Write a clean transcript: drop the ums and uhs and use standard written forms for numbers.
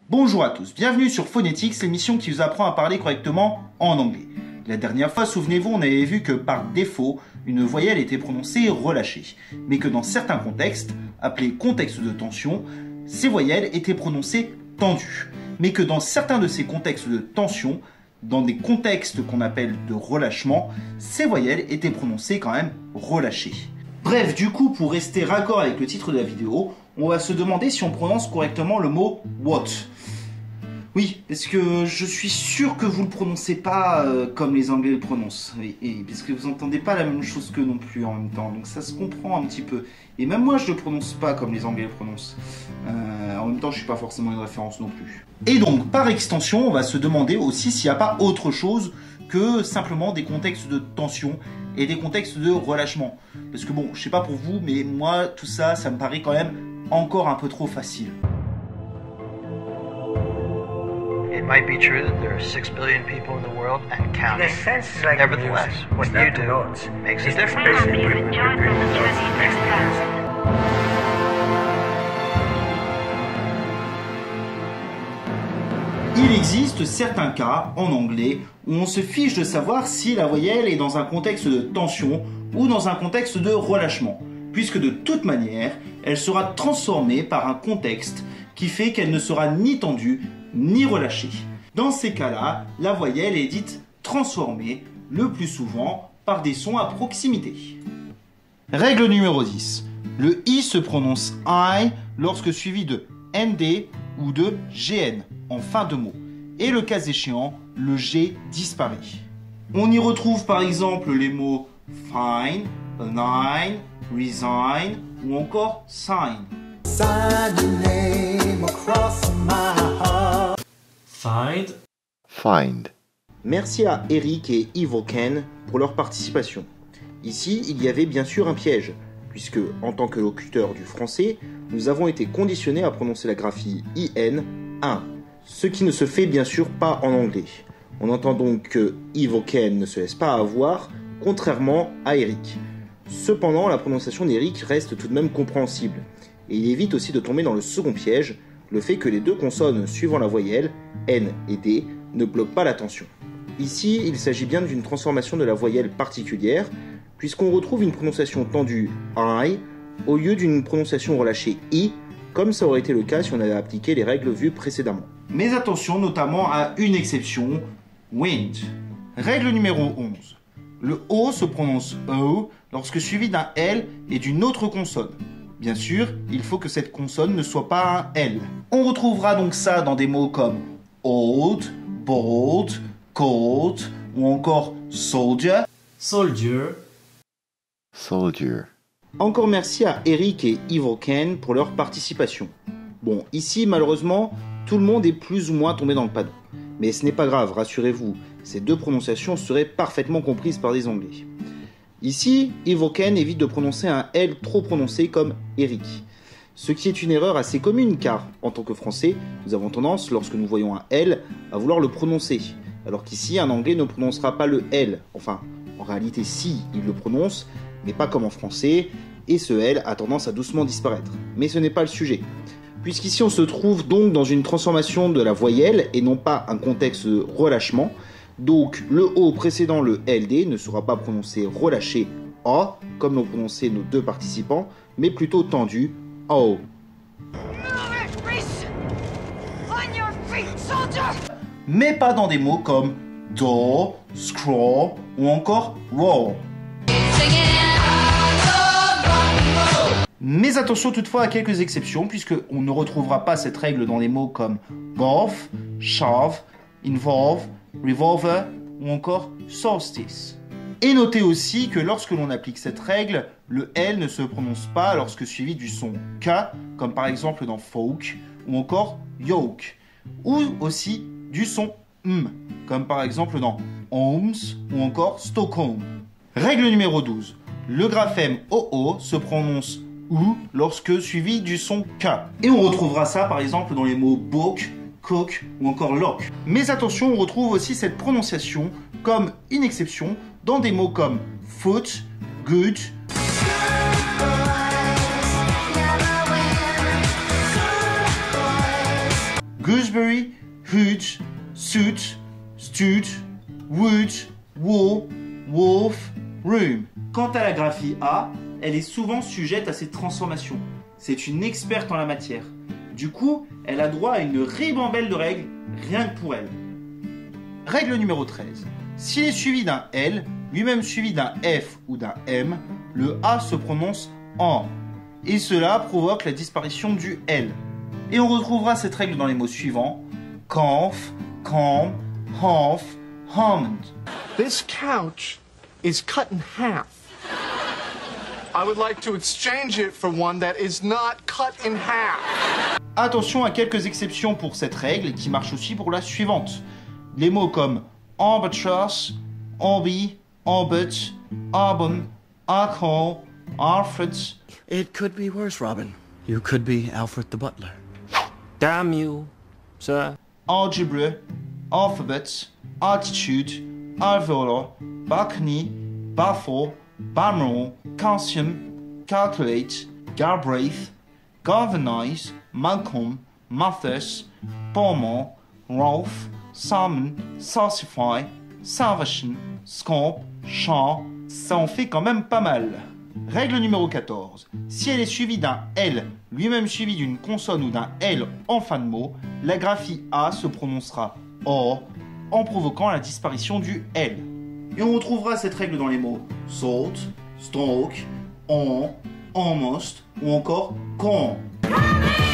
Bonjour à tous, bienvenue sur Phonetics, l'émission qui vous apprend à parler correctement en anglais. La dernière fois, souvenez-vous, on avait vu que par défaut, une voyelle était prononcée relâchée, mais que dans certains contextes, appelés contextes de tension, ces voyelles étaient prononcées tendues, mais que dans certains de ces contextes de tension, dans des contextes qu'on appelle de relâchement, ces voyelles étaient prononcées quand même relâchées. Bref, du coup, pour rester raccord avec le titre de la vidéo, on va se demander si on prononce correctement le mot what. Oui, parce que je suis sûr que vous ne le prononcez pas comme les Anglais le prononcent. Et parce que vous n'entendez pas la même chose qu'eux non plus en même temps. Donc ça se comprend un petit peu. Et même moi, je ne le prononce pas comme les Anglais le prononcent. En même temps, je ne suis pas forcément une référence non plus. Et donc, par extension, on va se demander aussi s'il n'y a pas autre chose que simplement des contextes de tension et des contextes de relâchement. Parce que bon, je sais pas pour vous, mais moi, tout ça, ça me paraît quand même encore un peu trop facile. It might be true that there are 6 billion people in the world and counting. Nevertheless, what you do makes a difference. Il existe certains cas en anglais où on se fiche de savoir si la voyelle est dans un contexte de tension ou dans un contexte de relâchement, puisque de toute manière, elle sera transformée par un contexte qui fait qu'elle ne sera ni tendue ni relâchée. Dans ces cas-là, la voyelle est dite transformée, le plus souvent par des sons à proximité. Règle numéro 10. Le I se prononce I lorsque suivi de ND ou de GN en fin de mot. Et le cas échéant, le G disparaît. On y retrouve par exemple les mots fine, align, resign ou encore sign. Find. Merci à Eric et Ivoken pour leur participation. Ici, il y avait bien sûr un piège, puisque en tant que locuteur du français, nous avons été conditionnés à prononcer la graphie IN 1, ce qui ne se fait bien sûr pas en anglais. On entend donc que Ivoken ne se laisse pas avoir, contrairement à Eric. Cependant, la prononciation d'Eric reste tout de même compréhensible, et il évite aussi de tomber dans le second piège, le fait que les deux consonnes suivant la voyelle, N et D, ne bloquent pas la tension. Ici, il s'agit bien d'une transformation de la voyelle particulière, puisqu'on retrouve une prononciation tendue I au lieu d'une prononciation relâchée I, comme ça aurait été le cas si on avait appliqué les règles vues précédemment. Mais attention notamment à une exception, wind. Règle numéro 11. Le O se prononce O lorsque suivi d'un L et d'une autre consonne. Bien sûr, il faut que cette consonne ne soit pas un L. On retrouvera donc ça dans des mots comme old, bold, cold ou encore soldier. Soldier. Encore merci à Eric et Ivoken pour leur participation. Bon, ici malheureusement, tout le monde est plus ou moins tombé dans le panneau. Mais ce n'est pas grave, rassurez-vous, ces deux prononciations seraient parfaitement comprises par des Anglais. Ici, Ivoken évite de prononcer un L trop prononcé comme Eric. Ce qui est une erreur assez commune car, en tant que Français, nous avons tendance, lorsque nous voyons un L, à vouloir le prononcer. Alors qu'ici, un Anglais ne prononcera pas le L. Enfin, en réalité, si, il le prononce, mais pas comme en français, et ce L a tendance à doucement disparaître. Mais ce n'est pas le sujet. Puisqu'ici, on se trouve donc dans une transformation de la voyelle et non pas un contexte de relâchement. Donc, le O précédant le LD ne sera pas prononcé relâché O, comme l'ont prononcé nos deux participants, mais plutôt tendu O. Mais pas dans des mots comme do, scroll ou encore roll. Mais attention toutefois à quelques exceptions, puisqu'on ne retrouvera pas cette règle dans des mots comme golf, shove, involve, revolver ou encore solstice. Et notez aussi que lorsque l'on applique cette règle, le L ne se prononce pas lorsque suivi du son K, comme par exemple dans folk ou encore yoke, ou aussi du son M, comme par exemple dans Holmes ou encore Stockholm. Règle numéro 12. Le graphème OO se prononce OU lorsque suivi du son K. Et on retrouvera ça par exemple dans les mots book, cook ou encore lock. Mais attention, on retrouve aussi cette prononciation comme une exception dans des mots comme foot, good, gooseberry, hood, suit, stud, wood, wool, wolf, room. Quant à la graphie A, elle est souvent sujette à ces transformations. C'est une experte en la matière. Du coup, elle a droit à une ribambelle de règles, rien que pour elle. Règle numéro 13. S'il est suivi d'un L, lui-même suivi d'un F ou d'un M, le A se prononce en. Et cela provoque la disparition du L. Et on retrouvera cette règle dans les mots suivants. Calf, calm, half, almond. This couch is cut in half. I would like to exchange it for one that is not cut in half. Attention à quelques exceptions pour cette règle qui marche aussi pour la suivante. Les mots comme albatross, albi, albert, arbon, alcohol, Alfred. It could be worse, Robin. You could be Alfred the butler. Damn you, sir. Algebra, alphabet, altitude, alveolar, balcony, baffle, balmoral, calcium, calculate, Galbraith, galvanize, Malcolm, Mathis, Beaumont, Rolf, Salmon, Salsify, Salvation, Scamp, Champ, ça en fait quand même pas mal. Règle numéro 14. Si elle est suivie d'un L, lui-même suivi d'une consonne ou d'un L en fin de mot, la graphie A se prononcera O en provoquant la disparition du L. Et on retrouvera cette règle dans les mots salt, stroke, on, almost ou encore con.